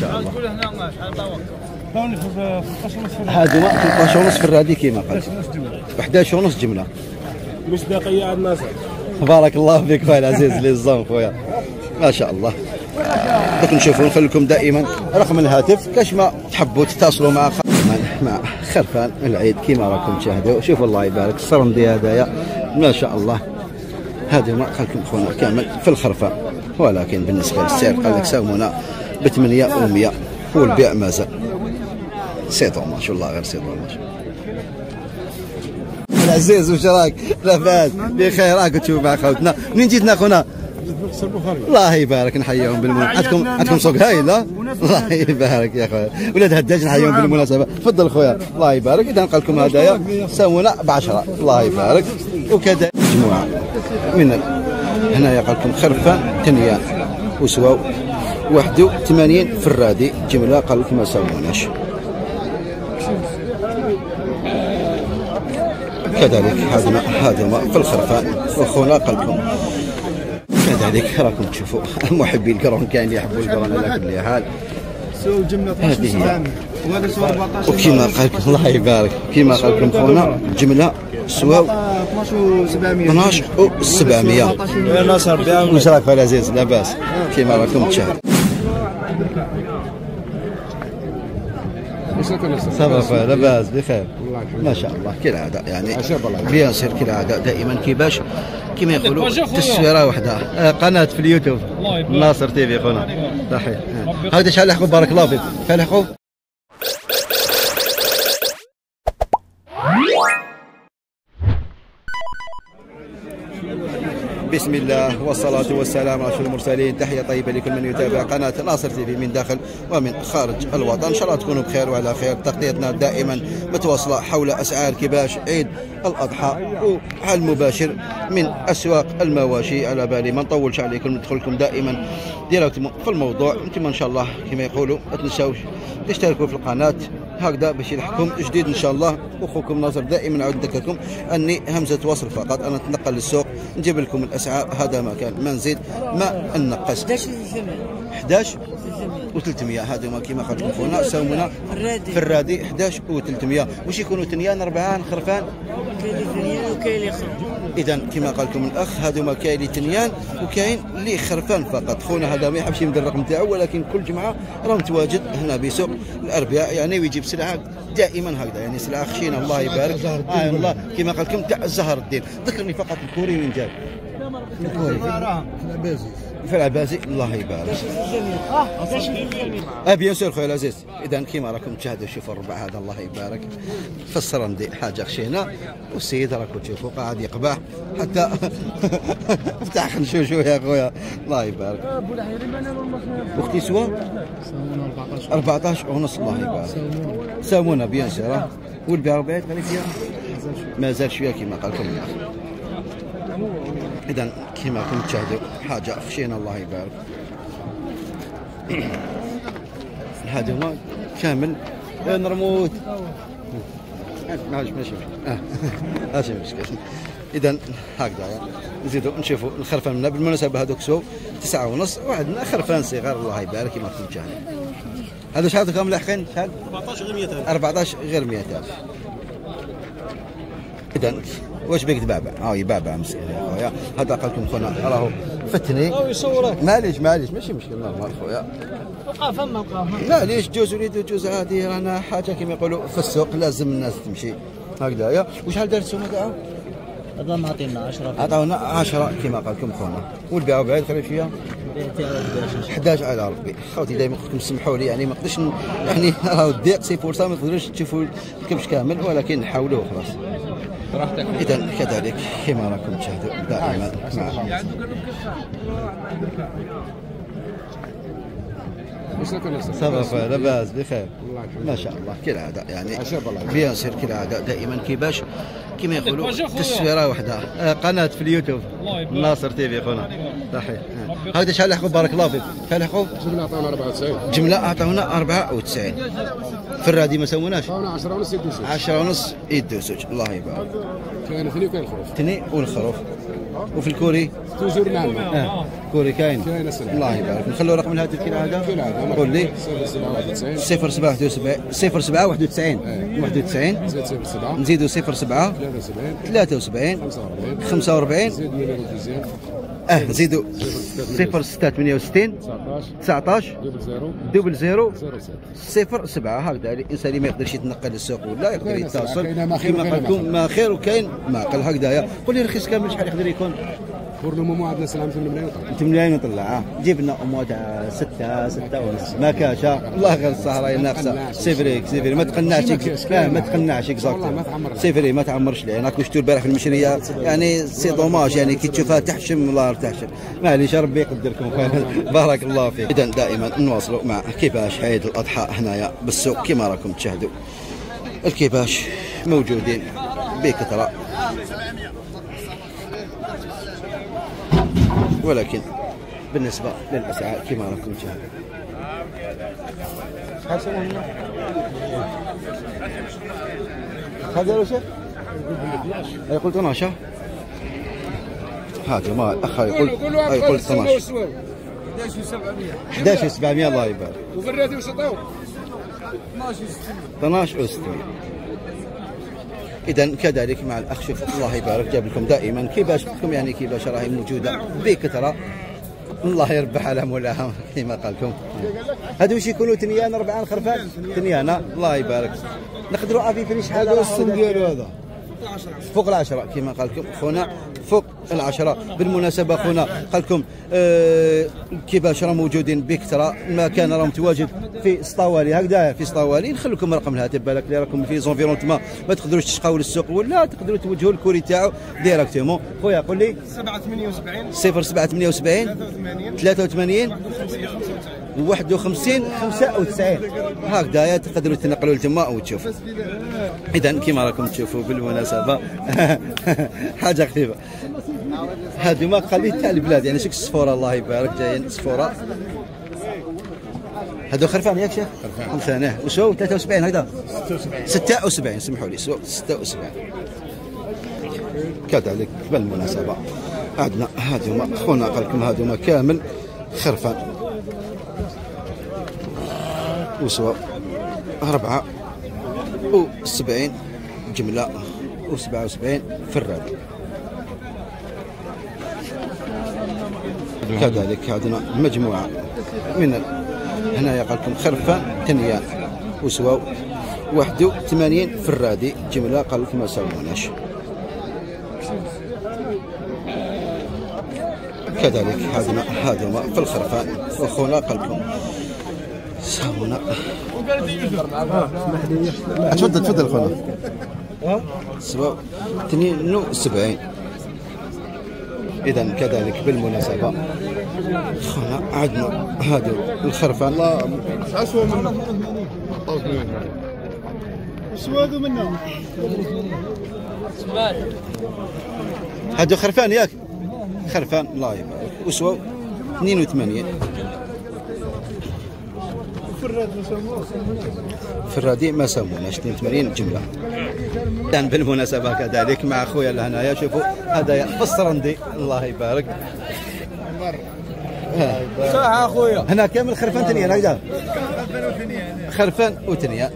شاء الله. هادو 13 ونص في الرادي كيما قلت، 11 ونص جمله. مصداقيه عند الناس. بارك الله فيك خويا العزيز لي الزون خويا ما شاء الله. دوك نشوفوا نخليكم دائما رقم الهاتف كاش ما تحبوا تتصلوا مع خرفان العيد كيما راكم تشاهدوا. شوفوا الله يبارك الصرندي هذايا ما شاء الله. هذا ما خلكم خونا كامل في الخرفان، ولكن بالنسبه للسعر قال لك ساومونا ب 8 و100 والبيع مازال. سي دوماج والله غير سي دوماج. العزيز واش راك؟ لاباس بخير راك تشوف مع خوتنا. منين جيتنا خونا؟ الله يبارك نحييهم بالمناسبة. عندكم سوق هايل لا؟ الله يبارك يا خويا. ولاد هداج نحييهم بالمناسبة. تفضل خويا الله يبارك. إذا نلقى لكم هدايا ساونا ب10 الله يبارك. وكذا مجموعة من هنايا قال لكم خرفان تنيان وسواو 81 في الرادي جملة قال لكم ما ساووناش. كذلك هذا في الخرفان وخونا قال لكم كذلك راكم تشوفوا محبي القرون كاين اللي يحبوا القرون على كل حال. سو جمله 12 وهذا سو 14 وكيما قال لكم الله يبارك كيما قال لكم خونا جمله سواو 12 و700. ناصر بيان واش راك خويا العزيز؟ لاباس كيما راكم تشاهدوا. صافا خويا لاباس بخير ما شاء الله كالعاده يعني بيان سير كالعاده دائما كيفاش كما يقولوا تسويره وحده. قناه في اليوتيوب ناصر تي في خونا صحيح. هذا شحال يحكوا بارك الله فيك شحال يحكوا. بسم الله والصلاة والسلام على أشرف المرسلين. تحية طيبة لكل من يتابع قناة ناصر تي في من داخل ومن خارج الوطن. إن شاء الله تكونوا بخير وعلى خير. تغطيتنا دائما متواصلة حول أسعار كباش عيد الأضحى وعلى المباشر من أسواق المواشي. على بالي ما نطولش عليكم ندخل لكم دائما ديريكتمون في الموضوع. انتم إن شاء الله كما يقولوا ما تنساوش تشتركوا في القناة هكذا باش يلحقكم جديد ان شاء الله. اخوكم ناصر دائما نعاود نذكركم اني همزه وصل فقط. انا نتنقل للسوق نجيب لكم الاسعار. هذا ما كان ما نزيد ما نقص. 11 و300 هذا ما كيما قلت لكم خونا ساومنا في الرادي 11 و300. واش يكونوا تنيان 4 خرفان كاين تنيان وكاين اللي خرفان. اذا كما قال لكم الاخ هذوما كاين اللي تنيان وكاين اللي خرفان فقط. خونا هذا ما يحبش يمد الرقم تاعو ولكن كل جمعه راه متواجد هنا بسوق الاربعاء يعني ويجيب سلعه دائما هكذا يعني سلعه خشينه الله يبارك. والله كما قال لكم تاع زهر الدين. ذكرني فقط الكوري وين جاي؟ الكوري في العباسي الله يبارك. بيان سور خويا العزيز. اذا كيما راكم تشاهدوا شوفوا الربع هذا الله يبارك في السرندي حاجه خشينه والسيد راكم تشوفوا قاعد يقبح حتى فتح خنشوشو يا خويا الله يبارك. وقت يسوى 14 ونص الله يبارك. ساومونا بيان سور والبيع ربعيت غالي فيها مازال شويه كيما قال لكم الاخ. اذا كيما راكم تشاهدوا حاجه خشينه الله يبارك. هذا هو كامل نرموت ماشي ماشي مشكل. اذا هكذا يعني نزيدوا نشوفوا الخرفان منا. بالمناسبه هذوك سو 9 ونص وعندنا خرفان صغار الله يبارك كيما راكم تشاهدوا. هذا شحال كامل لاحقين شحال؟ 14 غير 100,000. 14 غير 100,000. اذا واش بيك تبعبع؟ يبعبع مسكين يا خويا. هذا قال لكم خونا راهو فتني معليش ماشي مشكل نورمال خويا. وقع فما وقع معليش جوز وليد وجوز عادي. رانا حاجه كما يقولوا في السوق لازم الناس تمشي هكذايا. وشحال دار السومه تاعو؟ هذا معطينا 10. عطاونا 10 كما قال لكم خونا. والبيع بعيد خلي فيها 11 على ربي. خوتي دائما قلت لكم سمحوا لي يعني ما نقدرش يعني راهو الضيق سي فرصه ما تقدروش تشوفوا الكبش كامل ولكن نحاولوا وخلاص. اذا كذلك كما راكم تشاهدوا دائما صافا لاباس بخير ما شاء الله كالعاده يعني بيان سير كالعاده دائما كيفاش كما يقولوا تسويره وحده. قناه في اليوتيوب ناصر تي في خونا صحيح. هذا شحال يحكوا بارك الله فيك شحال يحكوا؟ جمله عطاونا 94. جمله عطاونا 94 في الرادي ما سووناش 10 ونص يدوسوا 10 ونص يدوسوا الله يبارك. كاين ثني وكاين الخروف ثني والخروف وفي الكوري توجور نعم. كوري كاين. كاين السلام. الله يبارك. نخلوا رقم الهاتف كالعاده. قول لي 0791 07 91 91 نزيدوا 07 73 45 نزيدوا 0668 19 00 07. هكذا الانسان اللي ما يقدرش يتنقل للسوق ولا يقدر يتصل كما قال لكم ما خير وكاين ما قل. هكذايا قول لي الرخيص كامل شحال يقدر يكون؟ بور لو مومون عندنا سلام 8 ملايين. 8 ملايين وطلع. جيب لنا اموات 6 ونص ما كاش. الله غير الصحراء ناقصه. سيفري ما تقنعش. ما تقنعش اكزاكت. سيفري ما تعمرش ليه. انا كنت شفتو البارح في المشريه يعني سي دوماج يعني كي تشوفها تحشم الله تحشم. معليش ربي يقدركم. بارك الله فيك. اذا دائما نواصلوا مع كيفاش عيد الاضحى هنايا بالسوق كما راكم تشاهدوا. الكيفاش موجودين بكثره ولكن بالنسبة للأسعار كما راكم تشاهدون. هذا لو شيخ؟ يقول 12. هذا ما الأخ يقول 12. 11700 الله يبارك. وفي الراتب وش عطاو؟ 12600. إذا كذلك مع الأخ شوف الله يبارك جاب لكم دائما كيفاش لكم يعني كيفاش راهي موجودة بكثرة. الله يربح على مولاها كما قال لكم. هادو واش يكونوا تنيان 4 خرفان تنيان. الله يبارك. نقدروا افي شحال هذا السن ديالو هذا فوق العشرة كما قال لكم خونا فوق العشرة. بالمناسبة خونا قال لكم كيفاش راه موجودين بكثرة. المكان راه متواجد في سطاوالي هكذا في سطاوالي. نخلي لكم رقم الهاتف بالك اللي راكم في زونفيرونتما ما تقدروش تشقاو للسوق ولا تقدروا توجهوا الكوري تاعو ديريكتومون. خويا قول لي 0778 83 51 95 هكذا تقدروا تنقلوا لتما وتشوفوا. اذا كما راكم تشوفوا بالمناسبه حاجه خفيفه. هذو ما قليل تاع البلاد يعني شك الصفوره الله يبارك جايين صفوره. هذو خرفان ياك شيخ؟ خرفان وشو 73 هكذا 76 سمحوا لي 76 كذلك. بالمناسبه عندنا هذوما خونا قال لكم هذوما كامل خرفان وسوا 74 جمله و77 فراد. كذلك عندنا مجموعه من هنايا قال لكم خرفان تنيان وسوا 81 فرادي جمله قال لكم ما ساووناش. كذلك هذوما في الخرفان وخونا قال لكم ساونا. تفضل خونا. سوا 72. اذا كذلك بالمناسبه خونا عندنا هادو الخرفان. الله اسوا منه سوادو منه هادو خرفان ياك خرفان الله يبارك وسوا 82. فرادي ما سموناش 82 جمله. الان بالمناسبه كذلك مع خويا لهنايا شوفوا هذا فالسرندي الله يبارك. صح اخويا هنا كامل خرفان تنيان هكذا خرفان وتنيان.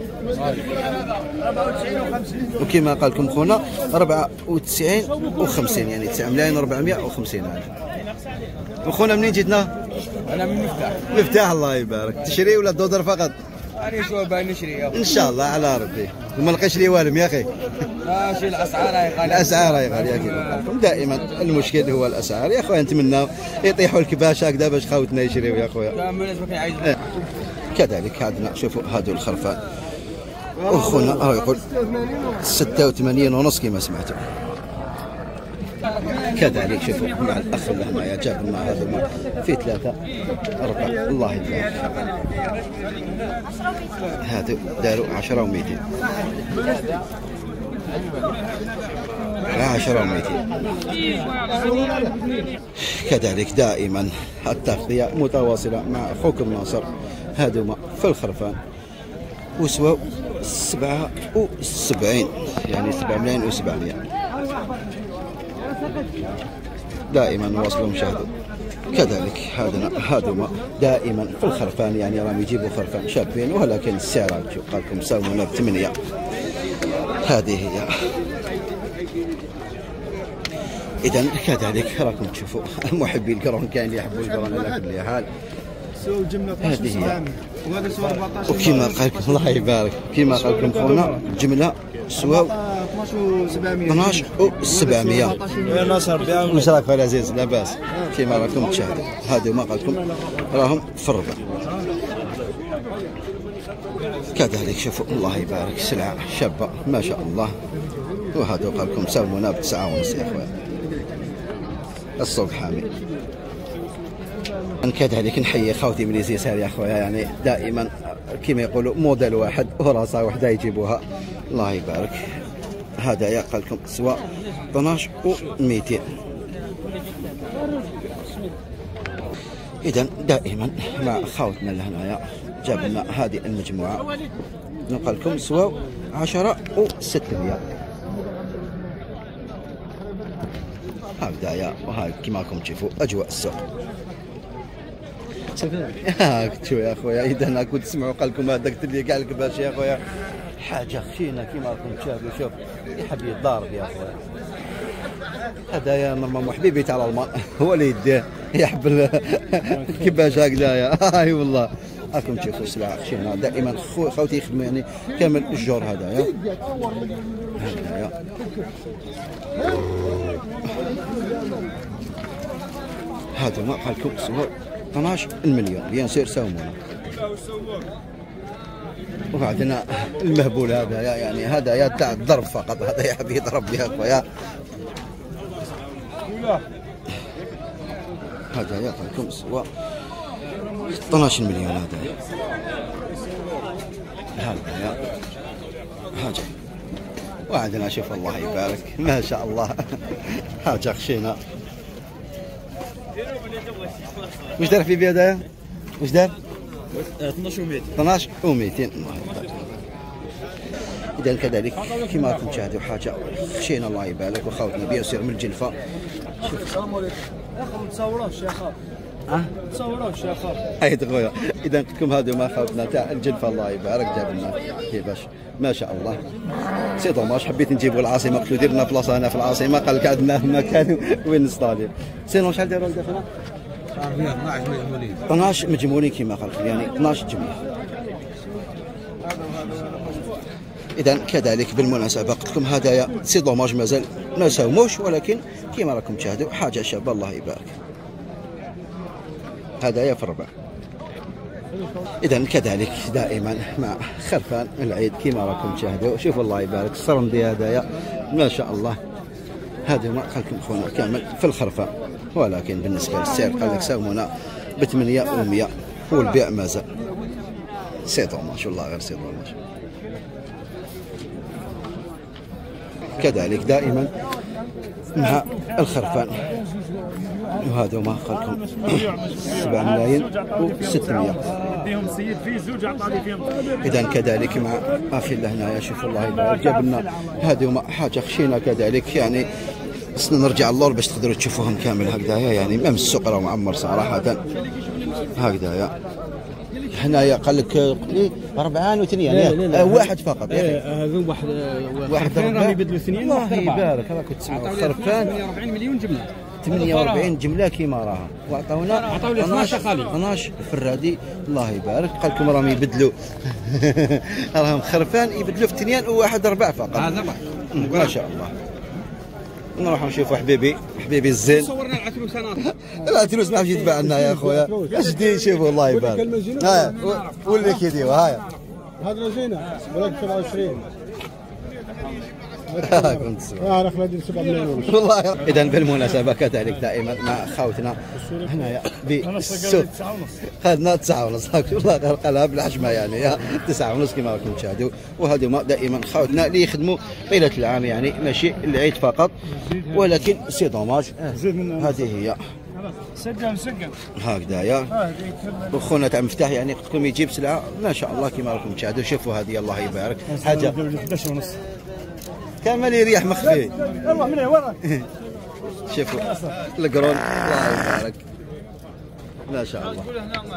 وكما قال لكم خونا 94 و50 يعني 9 ملايين 450 ألف. وخونا منين جيتنا؟ انا من مفتاح الله يبارك. تشري ولا تدور فقط؟ انا شو باغي نشري ان شاء الله على ربي. وما لقيش لي والم يا اخي. ماشي الاسعار هاي غاليه. الاسعار هاي غاليه كذا دائما المشكل هو الاسعار يا اخويا. نتمنى يطيحوا الكباش هكذا باش خوتنا يشريوا يا اخويا. كامل لازم يعيش. كذلك عندنا شوفوا هذو الخرفان وخونا راه يقول 86 ونص كما سمعتوا. كذلك شوفوا مع الاخ اللي هنايا جاب لنا هذا في 3 4 الله يبارك. هذو داروا 10 و200 10 و200. كذلك دائما التغطيه متواصله مع اخوكم ناصر. هذوما في الخرفان وسوا 77 يعني 7 ملايين و700. دائما نواصلوا مشاهدة. كذلك هذوما دائما في الخرفان، يعني راهم يجيبوا خرفان شابين، ولكن السعر قال لكم ساومونا ب8. هذه هي. اذا كذلك راكم تشوفوا محبي القرون كاين اللي يحبوا القرون على كل حال. سووا الجمله 12700 وهذا سوى 14. وكما قال لكم الله يبارك، كما قال لكم خونا الجمله سواو 12700. يا ناصر بيعمل واش راك خويا عزيز؟ لاباس كما راكم تشاهدوا. هادو ما قال لكم راهم في الربع. كذلك شوفوا الله يبارك سلعه شابه ما شاء الله. وهادو قال لكم ساومونا ب9.5 يا خويا. السوق حامي. كذلك نحيي خاوتي من اليسار يا خويا، يعني دائما كما يقولوا موديل واحد وراسه واحده يجيبوها. الله يبارك. هدايا قال لكم سوا 12.200. اذا دائما مع خاوتنا لهنايا جاب لنا هذه المجموعه، نقول لكم سوا 10.600. هكذايا وهاي كما راكم تشوفوا اجواء السوق. هاك تشوف يا خويا، اذا انا كنت تسمعوا قال لكم هذاك اللي كاع الكباش يا خويا حاجه خشينه كما راكم تشاهدوا. شوف يحب يتضارب يا خويا. هذايا نورمالمون حبيبي تاع الالمان هو اللي يديه يحب الكباش هكذايا. اي والله راكم تشوفوا سلعه خشينه. دائما خوتي يخدموا يعني كامل الجور. هذايا هذا ما قال لكم سوا 12 مليون بيان سير ساومونا. وعندنا المهبول هذا يعني هذا يا تاع الضرب فقط، هذا يحب يضرب يا خويا. هذا يا قال لكم سوا 12 مليون. هذا يا حاجه. وعندنا شوف الله يبارك ما شاء الله حاجه خشينه. واش دار في بيه هذايا؟ واش دار؟ 12.200. 12.200. الله يبارك. اذا كذلك كما راكم تشاهدوا حاجه خشينه الله يبارك. وخاوتنا بيصير من الجلفه. السلام عليكم. ما تصوروش يا خاف. تصوروش يا خاف. ايد خويا. اذا قلت لكم هذو ما خاوتنا تاع الجلفه الله يبارك جاب لنا كيفاش ما شاء الله. سي دوماج حبيت نجيبوا العاصمه، قلت له دير لنا بلاصه هنا في العاصمه، قال لك عندنا مكان وين نستالي. سينو شحال داروا لداخل؟ 12 مجمولين كما قال لك، يعني 12 جمله. اذا كذلك بالمناسبه قلت لكم هدايا سي دوماج مازال ما ساوموش، ولكن كما راكم تشاهدوا حاجه شابه الله يبارك. هدايا في الربع. اذا كذلك دائما مع خرفان العيد كما راكم تشاهدوا. شوفوا الله يبارك الصرندي هدايا ما شاء الله. هذا ما قال لكم خونا كامل في الخرفان، ولكن بالنسبه للسعر قال لك ساومونا ب800 والبيع مازال. سي دوماج والله غير سي دوماج. كذلك دائما مع الخرفان. وهذا ما قال لكم 7,600,000. اذا كذلك مع اخي هنايا شوفوا الله يبارك جاب لنا هذوما حاجه خشينه كذلك، يعني خصنا نرجع اللور باش تقدروا تشوفوهم كامل هكذايا. يعني ميم السوق راه معمر صراحه هكذايا. هنايا قال لك 4 و2 يعني واحد فقط. هذو واحد راهم يبدلوا اثنين. الله يبارك راكم تسمعوا خرفان 48 مليون جمله. 48 جمله كيما راها، وعطاونا 12 فرادي الله يبارك. قال لكم راهم يبدلوا راهم خرفان يبدلوا في 2 وواحد 4 فقط. ما شاء الله. نروح نشوفوا حبيبي الزين. صورنا العتروس انا. العتروس ما عرفش يتباع لنا يا خويا. اش دي شوفوا الله يبارك. ها واللي كيديروا هايا. هذا رجينا ولك 27. كنت انا خلينا 7 مليون والله. اذا بالمناسبه كذلك دائما مع خاوتنا هنايا بالسوق خدنا 9.5 والله غير قالها بالحشمه يعني 9.5 كما راكم تشاهدوا. وهذوما دائما خاوتنا اللي يخدموا طيله العام، يعني ماشي العيد فقط، ولكن سي دوماج. هذه هي سجل هكذايا. وخونا تاع مفتاح يعني قلت لكم يجيب سلعه ما شاء الله كما راكم تشاهدوا. شوفوا هذه الله يبارك حاجه 11.5 كامل يريح مخفي. يلا من وراك شوفوا القرون الله يبارك ما شاء الله.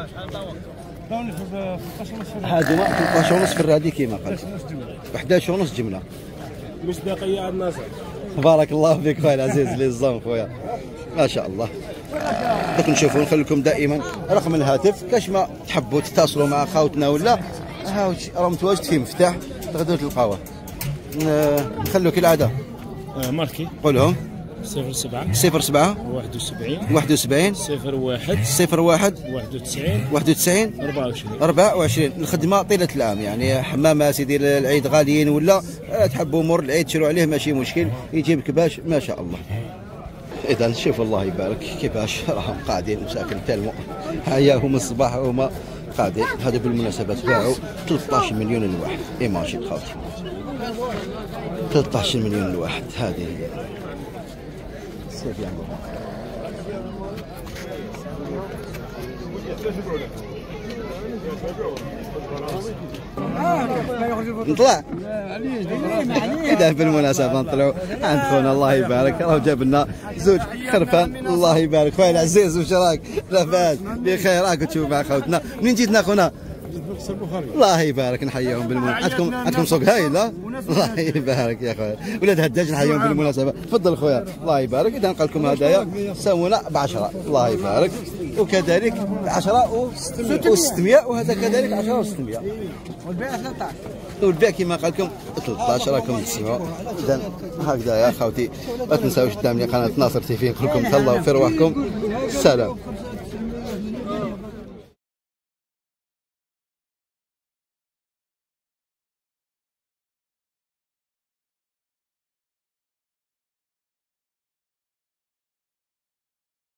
هادوما 13 ونص في الرادي كيما قال 11 ونص جمله. مصداقيه عند الناصر. بارك الله فيك خويا العزيز لي الزون خويا ما شاء الله. دوك نشوفوا نخليكم دائما رقم الهاتف كاش ما تحبوا تتصلوا مع خاوتنا ولا راه متواجد فيه مفتاح تقدروا تلقاوه. نخلوا كالعاده ماركي قولهم 07 07 71 01 01 91 24 24. الخدمه طيله العام يعني حمامات سيدي العيد غاليين ولا تحبوا مور العيد تشروا عليه ماشي مشكل يجيب كباش ما شاء الله. اذا شوفوا الله يبارك كيفاش راهم قاعدين مساكن تلمو هيا هما الصباح هما قاعدين. هذا بالمناسبه باعوا 13 مليون الواحد ايماجين خاوتي 13 مليون الواحد. هذه هي سيف يعني نطلع إذا بالمناسبة نطلعوا عند خونا الله يبارك راه جاب لنا زوج خرفان الله يبارك خويا العزيز واش راك لاباس بخير راك تشوف مع خوتنا منين جيتنا خونا الله يبارك نحييهم بالمناسبة. عندكم سوق هايل الله يبارك يا خويا ولاد هداج نحييهم بالمناسبة. تفضل خويا الله يبارك. إذا نلقى لكم هدايا سوونا ب10 الله يبارك وكذلك 10 و600 وهذا كذلك 10 و600 والبيع 13 والبيع كما قال لكم 13 راكم تسمعوا. إذا هكذا يا خوتي ما تنساوش تتابعوا قناة ناصر تي في. نقول لكم تهلاو في رواحكم. سلام.